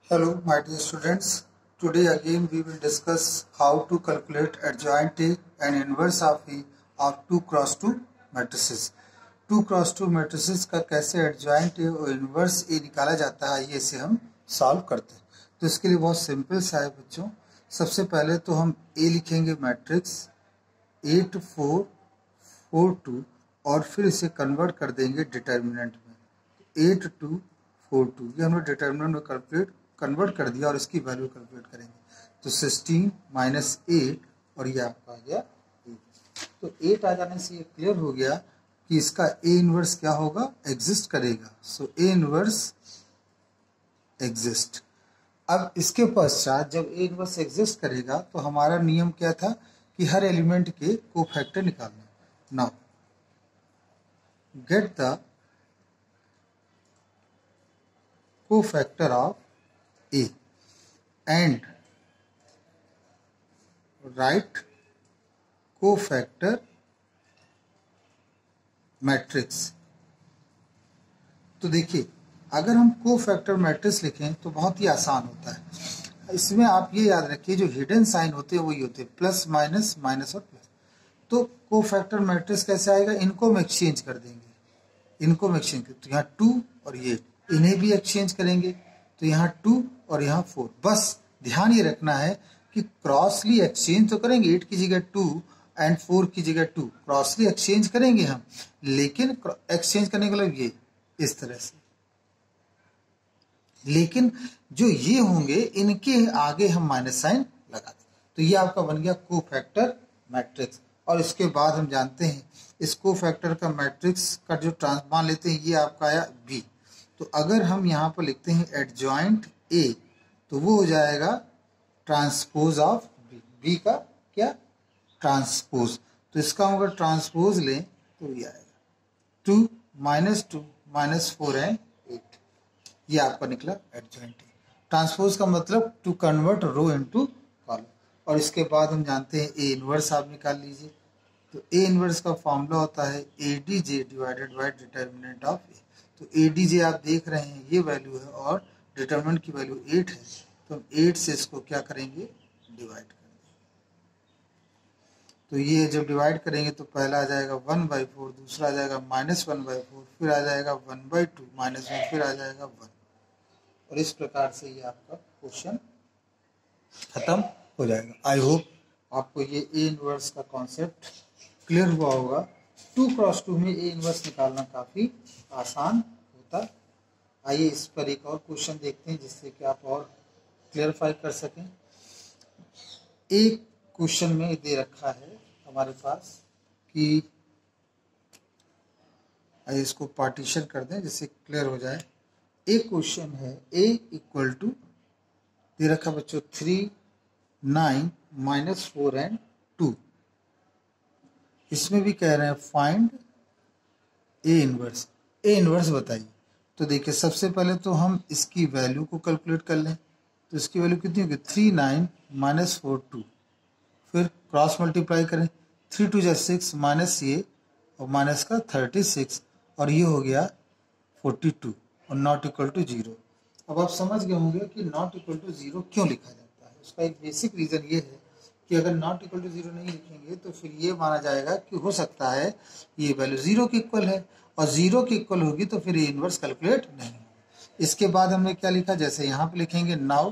Hello, my dear students. Today again we will discuss how to calculate adjoint A and inverse of A of 2 cross 2 matrices. 2 cross 2 matrices का कैसे adjoint A और inverse A निकाला जाता है, ये इसे हम सॉल्व करते हैं. तो इसके लिए बहुत सिंपल सा है बच्चों. सबसे पहले तो हम A लिखेंगे मैट्रिक्स 8 4 4 2 और फिर इसे कन्वर्ट कर देंगे डिटर्मिनेंट में. 8 2 4 2 ये हमने डिटर्मिनेंट में कन्वर्ट कर दिया और इसकी वैल्यू कैलकुलेट करेंगे. तो 16 माइनस 8 और ये आपका आ गया 8. तो 8 आ जाने से ये क्लियर हो गया कि इसका ए इनवर्स क्या होगा, एग्जिस्ट करेगा. So A inverse exist. अब इसके पश्चात जब ए इनवर्स एग्जिस्ट करेगा तो हमारा नियम क्या था कि हर एलिमेंट के कोफैक्टर निकालना. Now get the cofactor of A and write cofactor matrix. तो देखिए, अगर हम कोफैक्टर मैट्रिक्स लिखें तो बहुत ही आसान होता है. इसमें आप ये याद रखिए जो हिडन साइन होते हैं वही होते हैं, प्लस माइनस माइनस और प्लस. तो कोफैक्टर मैट्रिक्स कैसे आएगा, इनको हम एक्सचेंज कर देंगे. इनको हम एक्सचेंज कर, तो यहाँ 2 और ये इन्हें भी एक्सचेंज करेंगे. तो यहाँ 2 और यहाँ 4. बस ध्यान ये रखना है कि क्रॉसली एक्सचेंज तो करेंगे. 8 की जगह 2 एंड 4 की जगह 2 क्रॉसली एक्सचेंज करेंगे हम, लेकिन एक्सचेंज करने का मतलब ये इस तरह से. लेकिन जो ये होंगे इनके आगे हम माइनस साइन लगा दें. तो ये आपका बन गया कोफैक्टर मैट्रिक्स. और इसके बाद हम जानते हैं इस कोफैक्टर का मैट्रिक्स का जो मान लेते हैं, ये आपका आया बी. तो अगर हम यहाँ पर लिखते हैं एडजॉइंट ए तो वो हो जाएगा ट्रांसपोज ऑफ बी. बी का क्या, ट्रांसपोज. तो इसका हम अगर ट्रांसपोज लें तो ये आएगा 2 माइनस 4 एंड 8. ये आपका निकला एडजॉइंट ए. ट्रांसपोज का मतलब to convert row into column. और इसके बाद हम जानते हैं ए इनवर्स आप निकाल लीजिए. तो ए इनवर्स का फॉर्मूला होता है A D J divided by determinant of A. तो ए डी जे आप देख रहे हैं ये वैल्यू है और डिटर्मिनेंट की वैल्यू 8 है. तो हम 8 से इसको क्या करेंगे, डिवाइड कर देंगे. तो ये जब डिवाइड करेंगे तो पहला आ जाएगा 1/4, दूसरा आ जाएगा -1/4, फिर आ जाएगा 1/2 -1, फिर आ जाएगा 1. और इस प्रकार से ये आपका क्वेश्चन खत्म हो जाएगा. आई होप आपको ये ए इनवर्स का कॉन्सेप्ट क्लियर हुआ होगा. 2 क्रॉस 2 में ए इनवर्स निकालना काफ़ी आसान होता. आइए इस पर एक और क्वेश्चन देखते हैं जिससे कि आप और क्लियरफाई कर सकें. एक क्वेश्चन में दे रखा है हमारे पास कि आइए इसको पार्टीशन कर दें जिससे क्लियर हो जाए. एक क्वेश्चन है ए इक्वल टू दे रखा बच्चों 3 9 -4 एंड 2. इसमें भी कह रहे हैं find A inverse. A inverse बताइए. तो देखिए सबसे पहले तो हम इसकी वैल्यू को कैलकुलेट कर लें. तो इसकी वैल्यू कितनी होगी, 3 9 -4 2. फिर क्रॉस मल्टीप्लाई करें, 3 2 6 माइनस ये और माइनस का 36 और ये हो गया 42 और नॉट इक्वल टू 0. अब आप समझ गए होंगे कि नॉट इक्वल टू 0 क्यों लिखा जाता है. उसका एक बेसिक रीज़न ये है कि अगर नॉट इक्वल टू 0 नहीं लिखेंगे तो फिर ये माना जाएगा कि हो सकता है ये वैल्यू 0 की इक्वल है, और 0 की इक्वल होगी तो फिर ये इनवर्स कैलकुलेट नहीं होगा. इसके बाद हमने क्या लिखा, जैसे यहाँ पे लिखेंगे now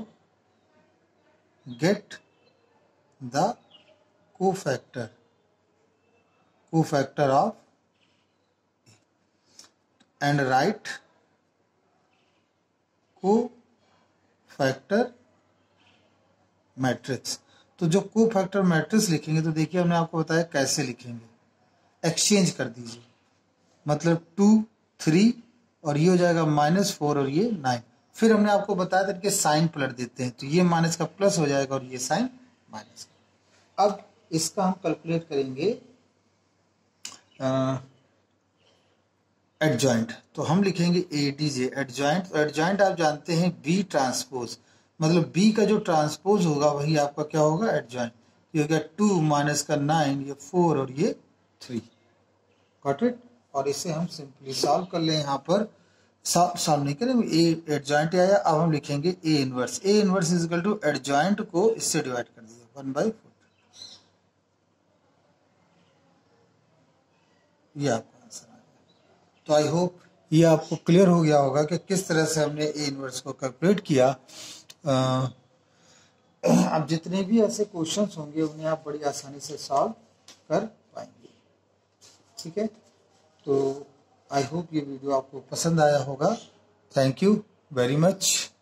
get the cofactor of and write cofactor matrix. तो जो कोफैक्टर मैट्रिक्स लिखेंगे तो देखिए हमने आपको बताया कैसे लिखेंगे. एक्सचेंज कर दीजिए, मतलब 2 3 और ये हो जाएगा -4 और ये 9. फिर हमने आपको बताया था कि साइन पलट देते हैं, तो ये माइनस का प्लस हो जाएगा और ये साइन माइनस का. अब इसका हम कैलकुलेट करेंगे एडजॉइंट. तो हम लिखेंगे A D J adjoint. Adjoint आप जानते हैं बी ट्रांसपोज, मतलब बी का जो ट्रांसपोज होगा वही आपका क्या होगा, एडजॉइंट. ये हो गया 2 माइनस का 9, ये 4 और ये 3. Got it. और इसे हम सिंपली सॉल्व कर लें. यहाँ पर सॉल्व नहीं करेंगे, ए एडजॉइंट आया, अब हम लिखेंगे A inverse. A inverse is equal to adjoint को इससे डिवाइड कर दिया 1/4। ये आपका आंसर आ गया। तो आई होप ये आपको क्लियर हो गया होगा कि किस तरह से हमने ए इनवर्स को कैलकुलेट किया। अब जितने भी ऐसे क्वेश्चंस होंगे उन्हें आप बड़ी आसानी से सॉल्व कर पाएंगे। ठीक है, तो आई होप ये वीडियो आपको पसंद आया होगा। Thank you very much.